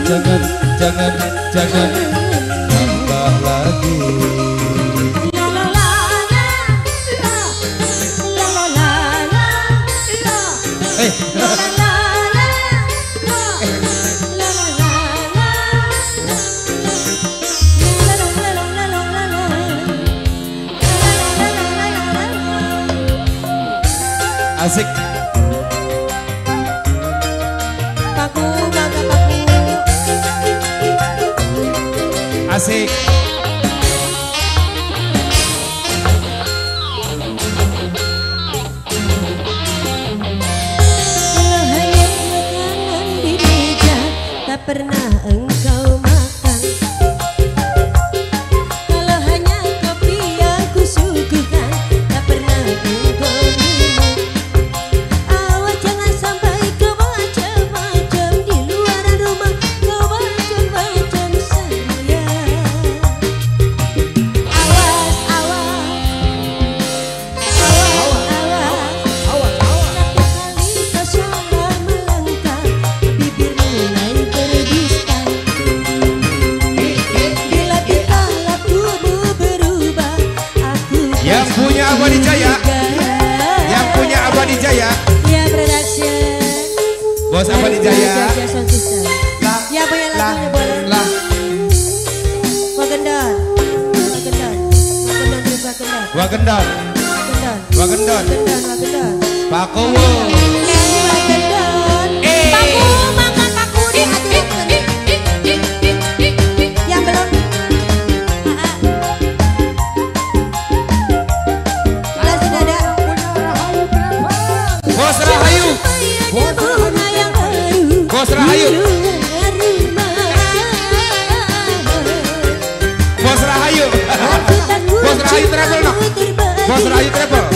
jangan, jangan, jangan tambah lagi. Asik. Paku, maka paku. Asik. Kalau hanya makanan di meja tak pernah engkau makan. Kalau hanya kopi yang kusuguhkan tak pernah engkau minum. Awas jangan sampai kau macam-macam di luar rumah, kau macam-macam sayang. Awas, awas, awas, awas. Satu kali kau salah melangkah, bibir mulai berdusta. Bila tingkah lakumu berubah, aku Yang punya Abadi Jaya, yang punya Abadi Jaya, ya production. bos Abadi Jaya. Sound system. Lah, Ya punya lah, lagunya boleh. lah. Wagendon, Wagendon, Wagendon di Wagendon, Wagendon, Wagendon, Wagendon, Wagendon, Wagendon. Pakowo. Wagendon. Paku, makan paku di hati. Yang belum. Sebelah sudah ada. Bos Rahayu, Bunga yang baru. Bos Rahayu, Bos Rahayu, Bos Rahayu travel no, Bos Rahayu travel.